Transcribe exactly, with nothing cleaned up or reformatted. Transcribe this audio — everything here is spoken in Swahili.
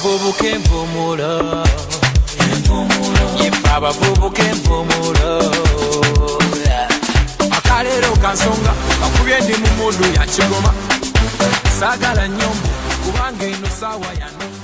abavubuka envumulo Yifa abavubuka envumulo Akalero kansonga kakubye ndi mu mudu ya kigoma Sagala nnyo kubanga eno sawa yano